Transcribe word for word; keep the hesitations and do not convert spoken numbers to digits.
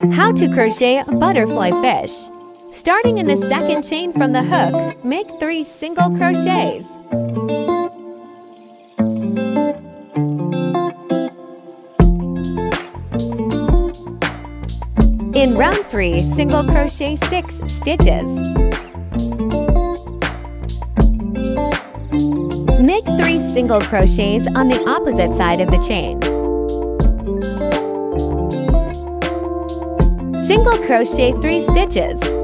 How to crochet a butterfly fish. Starting in the second chain from the hook, make three single crochets. In round three, single crochet six stitches. Make three single crochets on the opposite side of the chain. Single crochet three stitches.